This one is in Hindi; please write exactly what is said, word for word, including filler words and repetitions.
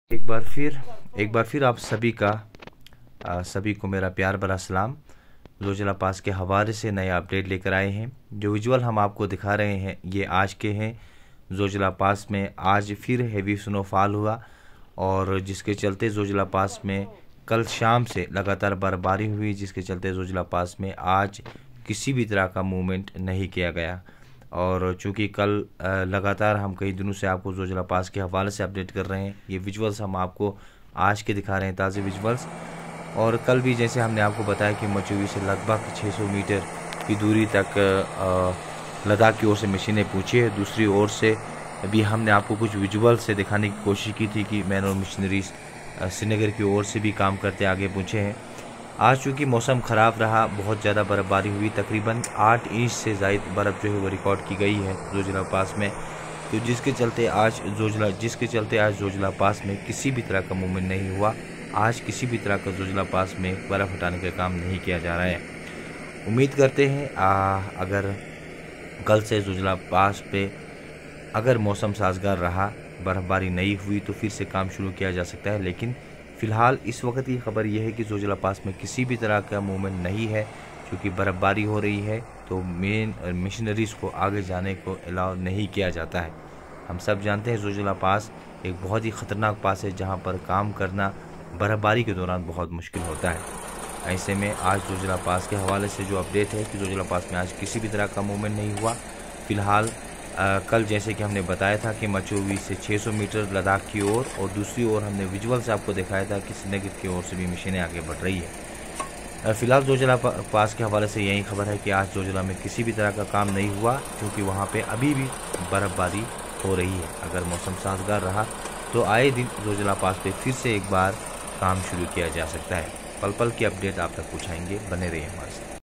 एक बार फिर एक बार फिर आप सभी का आ, सभी को मेरा प्यार भरा सलाम। जोजिला पास के हवाले से नया अपडेट लेकर आए हैं। जो विजुअल हम आपको दिखा रहे हैं ये आज के हैं। जोजिला पास में आज फिर हेवी स्नोफॉल हुआ और जिसके चलते जोजिला पास में कल शाम से लगातार बर्फबारी हुई, जिसके चलते जोजिला पास में आज किसी भी तरह का मूवमेंट नहीं किया गया। और चूँकि कल लगातार हम कई दिनों से आपको जोजिला पास के हवाले से अपडेट कर रहे हैं, ये विजुअल्स हम आपको आज के दिखा रहे हैं, ताज़े विजुअल्स। और कल भी जैसे हमने आपको बताया कि मचुवी से लगभग छह सौ मीटर की दूरी तक लद्दाख की ओर से मशीनें पहुँची है। दूसरी ओर से अभी हमने आपको कुछ विजुअल से दिखाने की कोशिश की थी कि मैन और मशीनरीज श्रीनगर की ओर से भी काम करते आगे पहुँचे हैं। आज चूँकि मौसम ख़राब रहा, बहुत ज़्यादा बर्फ़बारी हुई, तकरीबन आठ इंच से ज़ायद बर्फ़ जो है वो रिकॉर्ड की गई है जोजिला पास में। तो जिसके चलते आज जोजिला जिसके चलते आज जोजिला पास में किसी भी तरह का मूवमेंट नहीं हुआ। आज किसी भी तरह का जोजिला पास में बर्फ़ हटाने का काम नहीं किया जा रहा है। उम्मीद करते हैं आ, अगर कल से जोजिला पास पे अगर मौसम साजगार रहा, बर्फ़बारी नहीं हुई तो फिर से काम शुरू किया जा सकता है। लेकिन फ़िलहाल इस वक्त की खबर यह है कि जोजिला पास में किसी भी तरह का मूवमेंट नहीं है, क्योंकि बर्फ़बारी हो रही है तो मेन मशीनरीज़ को आगे जाने को अलाउ नहीं किया जाता है। हम सब जानते हैं जोजिला पास एक बहुत ही ख़तरनाक पास है जहां पर काम करना बर्फ़बारी के दौरान बहुत मुश्किल होता है। ऐसे में आज जोजिला पास के हवाले से जो अपडेट है कि जोजिला पास में आज किसी भी तरह का मूवमेंट नहीं हुआ। फ़िलहाल आ, कल जैसे कि हमने बताया था कि मचुवी से छह सौ मीटर लद्दाख की ओर और, और दूसरी ओर हमने विजुअल से आपको दिखाया था कि श्रीनगर की ओर से भी मशीनें आगे बढ़ रही है। फ़िलहाल जोजिला पास के हवाले से यही खबर है कि आज जोजिला में किसी भी तरह का काम नहीं हुआ, क्योंकि वहाँ पे अभी भी बर्फ़बारी हो रही है। अगर मौसम साजगार रहा तो आए दिन जोजिला पास पे फिर से एक बार काम शुरू किया जा सकता है। पल पल की अपडेट आप तक पहुँचाएंगे, बने रहिए हमारे साथ।